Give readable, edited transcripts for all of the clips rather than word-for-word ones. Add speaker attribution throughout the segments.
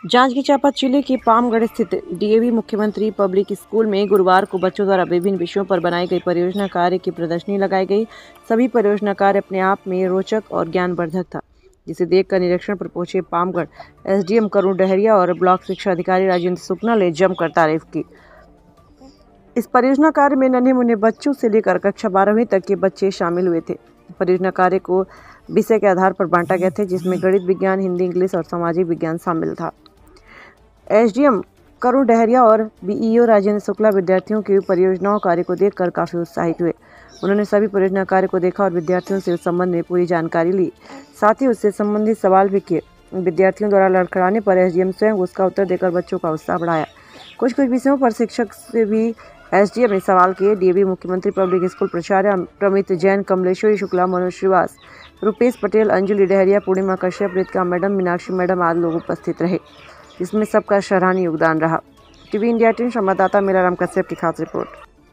Speaker 1: जांजगीर चांपा जिले के पामगढ़ स्थित डीएवी मुख्यमंत्री पब्लिक स्कूल में गुरुवार को बच्चों द्वारा विभिन्न विषयों पर बनाई गई परियोजना कार्य की प्रदर्शनी लगाई गई। सभी परियोजना कार्य अपने आप में रोचक और ज्ञानवर्धक था, जिसे देखकर निरीक्षण पर पहुंचे पामगढ़ एसडीएम करुण डहरिया और ब्लॉक शिक्षा अधिकारी राजेंद्र शुक्ला ने जमकर तारीफ की। इस परियोजना कार्य में नन्हे मुन्ने बच्चों से लेकर कक्षा 12वीं तक के बच्चे शामिल हुए थे। परियोजना कार्य को विषय के आधार पर बांटा गया था, जिसमें गणित, विज्ञान, हिंदी, इंग्लिश और सामाजिक विज्ञान शामिल था। एसडीएम करुण डहरिया और बीईओ राजेंद्र शुक्ला विद्यार्थियों की परियोजनाओं कार्य को देखकर काफी उत्साहित हुए। उन्होंने सभी परियोजना कार्य को देखा और विद्यार्थियों से उस संबंध में पूरी जानकारी ली। साथ ही उससे संबंधित सवाल भी किए। विद्यार्थियों द्वारा लड़खड़ाने पर एसडीएम स्वयं उसका उत्तर देकर बच्चों का उत्साह बढ़ाया। कुछ विषयों पर शिक्षक से भी एसडीएम ने सवाल किए। डीएवी मुख्यमंत्री पब्लिक स्कूल प्राचार्य प्रमित जैन, कमलेश्वरी शुक्ला, मनोज श्रीवास, रुपेश पटेल, अंजलि डहरिया, पूर्णिमा कश्यप, रितिका मैडम, मीनाक्षी मैडम आदि लोग उपस्थित रहे, जिसमें सबका सराहनीय योगदान रहा। टीवी इंडिया 18 संवाददाता मेलाराम कश्यप की खास रिपोर्ट।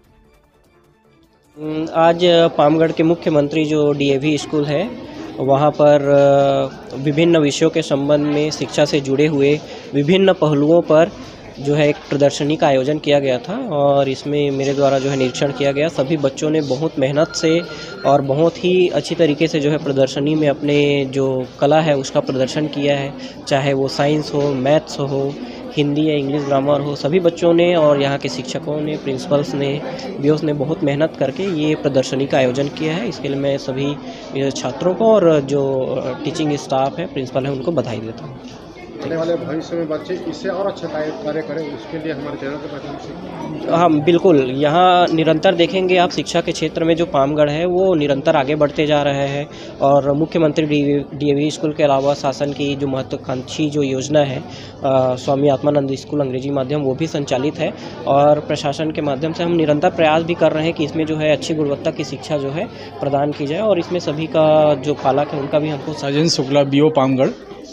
Speaker 2: आज पामगढ़ के मुख्यमंत्री जो डीएवी स्कूल है वहाँ पर विभिन्न विषयों के संबंध में शिक्षा से जुड़े हुए विभिन्न पहलुओं पर जो है एक प्रदर्शनी का आयोजन किया गया था और इसमें मेरे द्वारा जो है निरीक्षण किया गया। सभी बच्चों ने बहुत मेहनत से और बहुत ही अच्छी तरीके से जो है प्रदर्शनी में अपने जो कला है उसका प्रदर्शन किया है, चाहे वो साइंस हो, मैथ्स हो, हिंदी या इंग्लिश ग्रामर हो। सभी बच्चों ने और यहाँ के शिक्षकों ने, प्रिंसिपल्स ने, बीओस ने बहुत मेहनत करके ये प्रदर्शनी का आयोजन किया है। इसके लिए मैं सभी छात्रों को और जो टीचिंग स्टाफ है, प्रिंसिपल है, उनको बधाई देता हूँ।
Speaker 3: आने वाले भविष्य में बच्चे इससे और अच्छा कार्य करें, उसके लिए हमारे चैनल के माध्यम से
Speaker 2: हाँ बिल्कुल, यहाँ निरंतर देखेंगे आप शिक्षा के क्षेत्र में जो पामगढ़ है वो निरंतर आगे बढ़ते जा रहे हैं और मुख्यमंत्री डीएवी स्कूल के अलावा शासन की जो महत्वाकांक्षी जो योजना है स्वामी आत्मानंद स्कूल अंग्रेजी माध्यम, वो भी संचालित है और प्रशासन के माध्यम से हम निरंतर प्रयास भी कर रहे हैं कि इसमें जो है अच्छी गुणवत्ता की शिक्षा जो है प्रदान की जाए और इसमें सभी का जो पालक है उनका भी हमको।
Speaker 4: राजेंद्र शुक्ला, बीओ पामगढ़।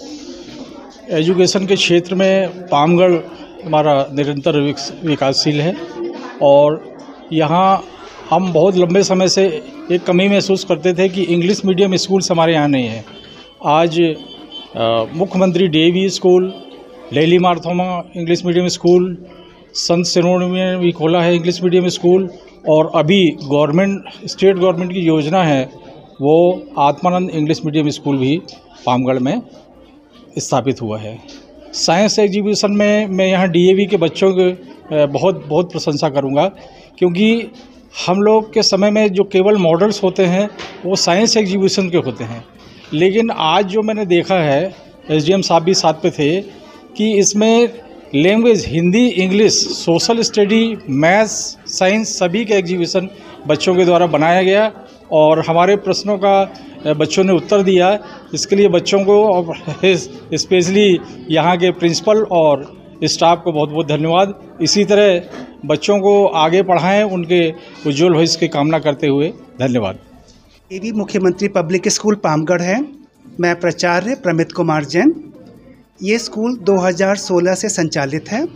Speaker 4: एजुकेशन के क्षेत्र में पामगढ़ हमारा निरंतर विकासशील है और यहाँ हम बहुत लंबे समय से एक कमी महसूस करते थे कि इंग्लिश मीडियम स्कूल्स हमारे यहाँ नहीं है। आज मुख्यमंत्री डीएवी स्कूल, लेली मार्थोमा इंग्लिश मीडियम स्कूल, संत सिरोमणि में भी खोला है इंग्लिश मीडियम स्कूल और अभी स्टेट गवर्नमेंट की योजना है वो आत्मानंद इंग्लिश मीडियम स्कूल भी पामगढ़ में स्थापित हुआ है। साइंस एग्जीबिशन में मैं यहाँ डीएवी के बच्चों के बहुत प्रशंसा करूँगा, क्योंकि हम लोग के समय में जो केवल मॉडल्स होते हैं वो साइंस एग्जीबिशन के होते हैं, लेकिन आज जो मैंने देखा है, एसडीएम साहब भी साथ पे थे, कि इसमें language Hindi, English, social study, maths, science सभी के एग्जीबिशन बच्चों के द्वारा बनाया गया और हमारे प्रश्नों का बच्चों ने उत्तर दिया। इसके लिए बच्चों को और स्पेशली यहाँ के प्रिंसिपल और स्टाफ को बहुत बहुत धन्यवाद। इसी तरह बच्चों को आगे पढ़ाएं, उनके उज्जवल भविष्य की कामना करते हुए धन्यवाद।
Speaker 5: डीएवी मुख्यमंत्री पब्लिक स्कूल पामगढ़ है। मैं प्राचार्य प्रमित कुमार जैन। ये स्कूल 2016 से संचालित है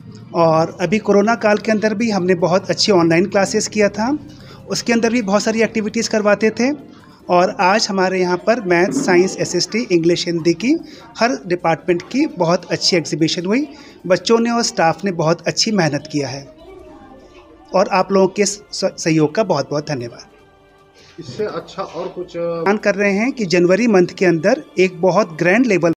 Speaker 5: और अभी कोरोना काल के अंदर भी हमने बहुत अच्छी ऑनलाइन क्लासेस किया था, उसके अंदर भी बहुत सारी एक्टिविटीज़ करवाते थे और आज हमारे यहाँ पर math, science, SST, English, Hindi की हर डिपार्टमेंट की बहुत अच्छी एग्जीबिशन हुई। बच्चों ने और स्टाफ ने बहुत अच्छी मेहनत किया है और आप लोगों के सहयोग का बहुत बहुत धन्यवाद।
Speaker 3: इससे अच्छा और कुछ
Speaker 5: प्लान कर रहे हैं कि जनवरी मंथ के अंदर एक बहुत ग्रैंड लेवल